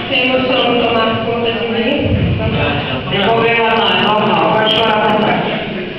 Sem emoção tomar conta de mim. Tem problema não, vai chorar por cá.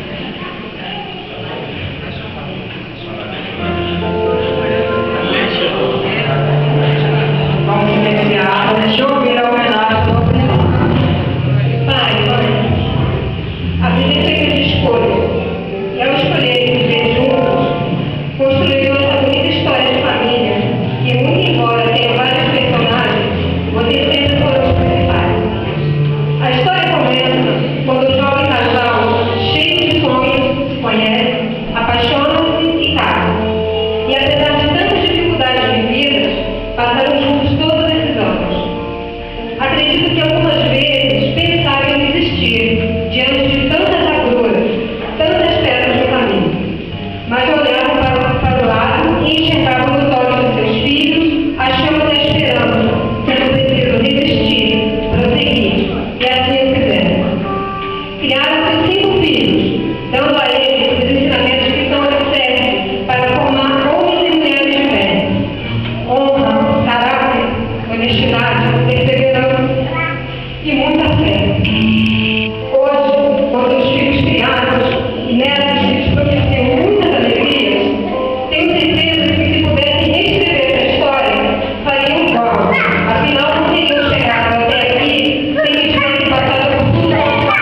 Vamos iniciar, deixa eu ouvir a homenagem do final. Pai, mãe, a vida é feita de escolhas. E ao escolher viver juntos, construir uma bonita história de família, que muito embora tenha vários personagens, vocês sempre foram os principais. A história começa quando o jovem casal, cheio de sonhos, se conhece, apaixona-se e casa. E apesar de tantas dificuldades vividas, passaram juntos todos esses anos. Acredito que algumas vezes pensaram em desistir diante de tantas agruras, tantas pedras no caminho. Mas olhavam para o lado e enxergavam nos olhos de seus filhos a chama da esperança, que não precisam resistir, prosseguir. E assim o fizeram. Criaram seus 5 filhos, dando a eles os ensinamentos que são alicerces para formar homens e mulheres de fé. Honra, caráter, honestidade, perseverança e muita fé. Hoje, quando os filhos criados e netos lhes propiciam muitas alegrias, tenho certeza que se pudessem reescrever essa história, fariam igual. Afinal, não teriam chegado até aqui sem que tivessem passado por tudo.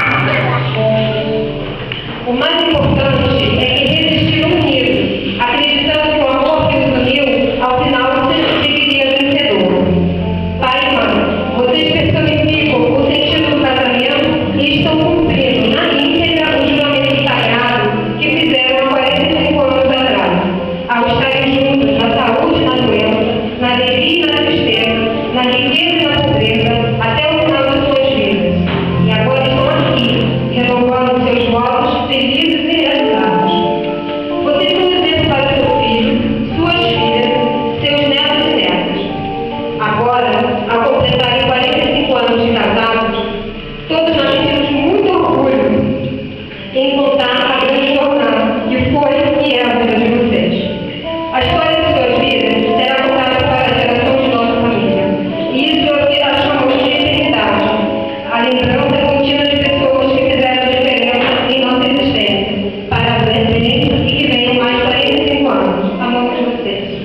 O mais importante é que resistiram unidos, acreditando que o amor que os uniu, ao final, seguiria vencedor. Pai e mãe, vocês personificam o sentido do casamento e estão cumprindo na íntegra o juramento sagrado que fizeram há 45 anos atrás, ao estarem juntos na saúde e na doença, na alegria e na tristeza, na riqueza e na pobreza, até o final das suas vidas. E agora estão aqui, renovando seus votos felizes e realizados. Vocês são exemplo para seu filho, suas filhas, seus netos e netas. Agora, ao completarem 45 anos de casados, todos nós temos muito orgulho em contar a grande jornada que foi e é a vida de vocês. A história de suas vidas será contada para a geração de nossa família. E isso é o que nós chamamos de eternidade, a lembrança contínua de pessoas que fizeram a diferença em nossa existência, para a presente e que venham mais 45 anos. Amamos vocês.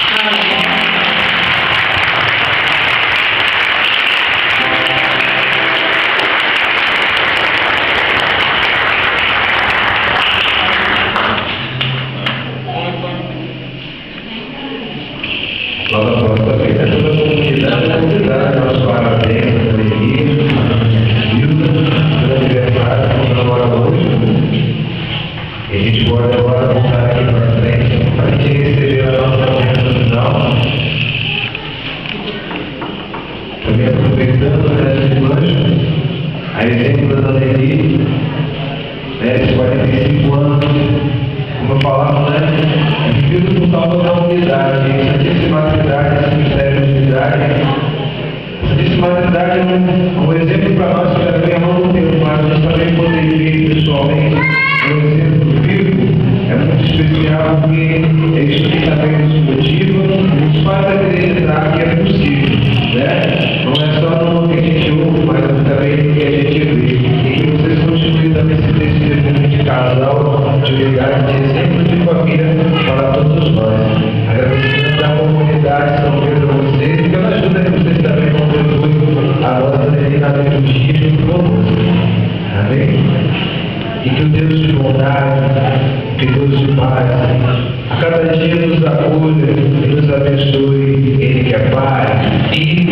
Logo após também a toda a comunidade, nossos parabéns, alegria, vida, pelo aniversário, que comemora hoje. E a gente pode agora voltar aqui para frente para a gente receber a nossa mesa final. Também aproveitando essa imagem, a exemplo da alegria, esses 45 anos, como eu falava, é vivido por causa da unidade, essa disciplinaridade, esse mistério de unidade. Essa disciplinaridade é um exemplo para nós que também ao longo do tempo, mas a gente também poder ver pessoalmente um exemplo vivo, é muito especial porque é isso que também nos motiva e nos faz acreditar que é possível, né? Não é só no que a gente ouve, mas também no que a gente vê. E que vocês continuem também esse testemunho de casal, de unidade, de exemplo de família para todos nós. Agradecendo a comunidade São Pedro a vocês e pela ajuda que vocês também contribuem a nossa determinada liturgia e conosco. Amém? E que o Deus de bondade, que Deus de paz, a cada dia nos acolha e nos abençoe, Ele que é Pai, Filho